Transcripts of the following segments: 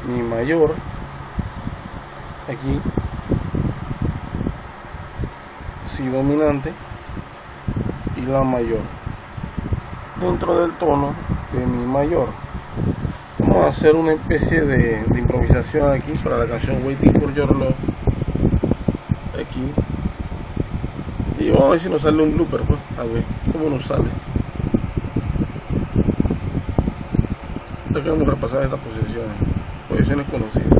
mi mayor, aquí, si dominante, y la mayor dentro del tono de mi mayor. Vamos a hacer una especie de improvisación aquí para la canción Waiting for Your Love, aquí, y vamos a ver si nos sale un blooper, pues, a ver cómo nos sale. Ya queremos repasar estas posiciones conocidas.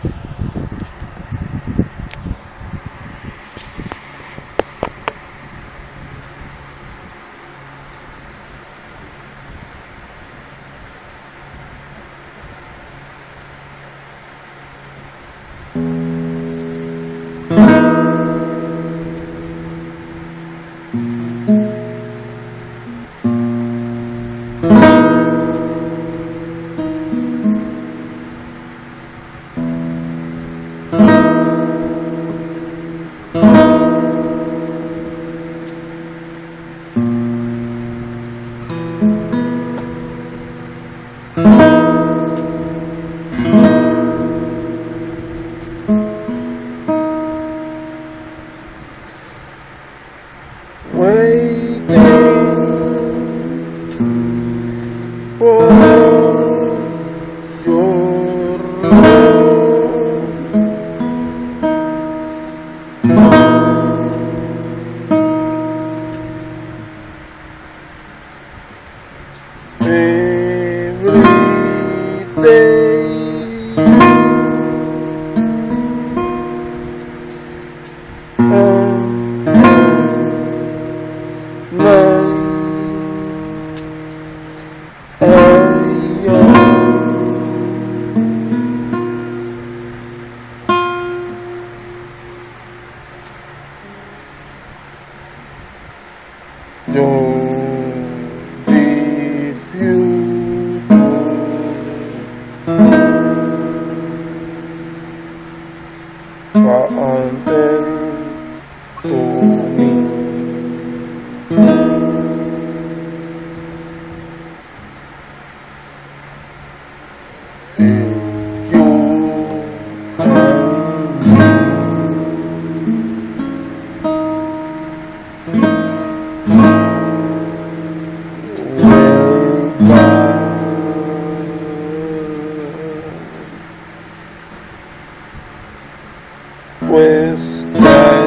Pues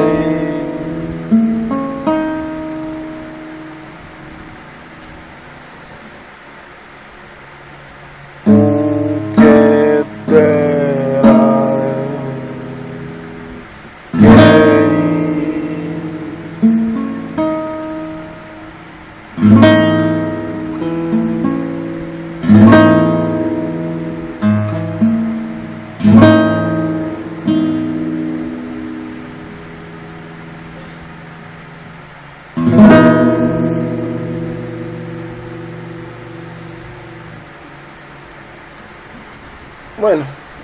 bueno,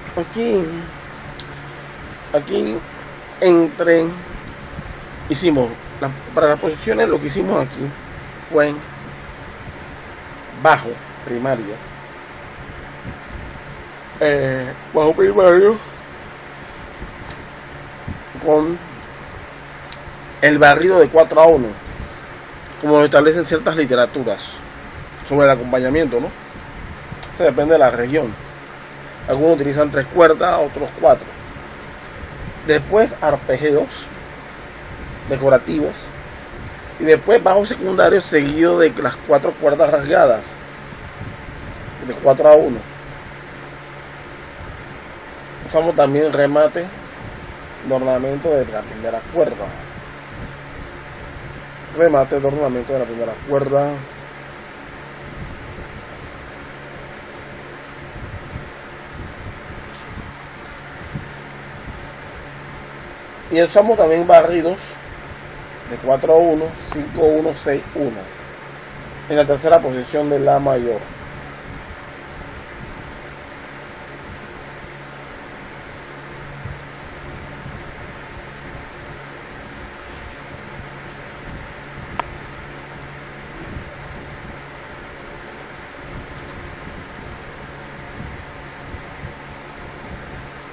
aquí hicimos para las posiciones. Lo que hicimos aquí fue bajo primario, con el barrido de 4/1, como lo establecen ciertas literaturas sobre el acompañamiento, ¿no? Se depende de la región. Algunos utilizan 3 cuerdas, otros 4. Después arpegios decorativos, y después bajo secundario seguido de las 4 cuerdas rasgadas de 4/1. Usamos también remate de ornamento de la primera cuerda. Remate de ornamento de la primera cuerda. Y usamos también barridos de 4/1, 5/1, 6/1 en la tercera posición de la mayor.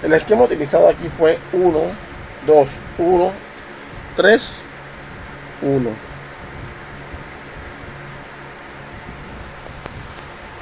El esquema utilizado aquí fue 1, 2, 1, 3, 1.